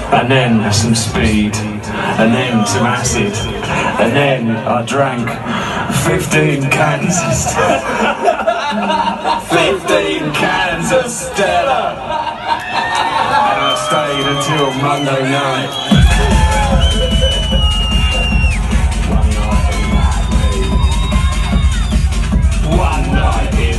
and then some speed, and then some acid, and then I drank 15 cans of Stella. 15 cans of Stella! And I stayed until Monday night. One night in